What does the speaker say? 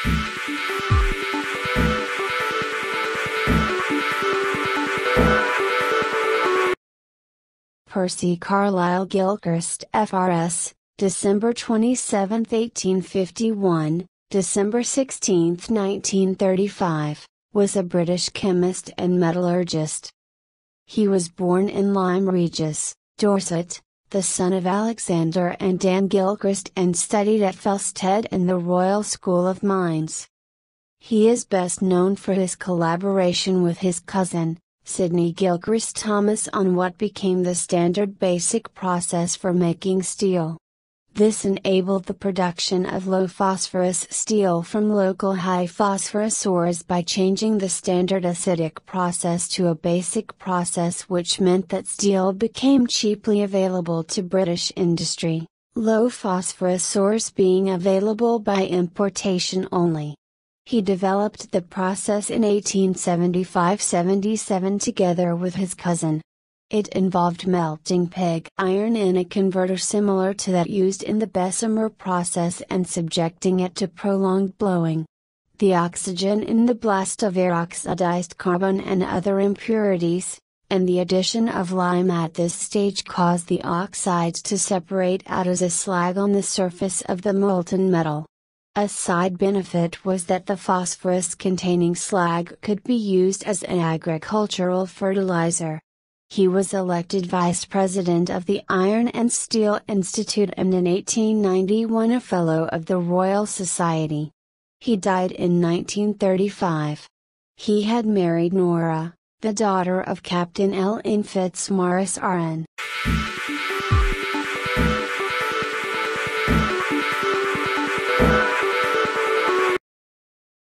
Percy Carlisle Gilchrist FRS, December 27, 1851, December 16, 1935, was a British chemist and metallurgist. He was born in Lyme Regis, Dorset, the son of Alexander and Anne Gilchrist, and studied at Felsted and the Royal School of Mines. He is best known for his collaboration with his cousin, Sidney Gilchrist Thomas, on what became the standard basic process for making steel. This enabled the production of low phosphorus steel from local high phosphorus ores by changing the standard acidic process to a basic process, which meant that steel became cheaply available to British industry, low phosphorus ores being available by importation only. He developed the process in 1875-77 together with his cousin. It involved melting pig iron in a converter similar to that used in the Bessemer process and subjecting it to prolonged blowing. The oxygen in the blast of air oxidized carbon and other impurities, and the addition of lime at this stage caused the oxides to separate out as a slag on the surface of the molten metal. A side benefit was that the phosphorus-containing slag could be used as an agricultural fertilizer. He was elected vice president of the Iron and Steel Institute and in 1891 a fellow of the Royal Society. He died in 1935. He had married Nora, the daughter of Captain L. N. Fitzmaurice RN.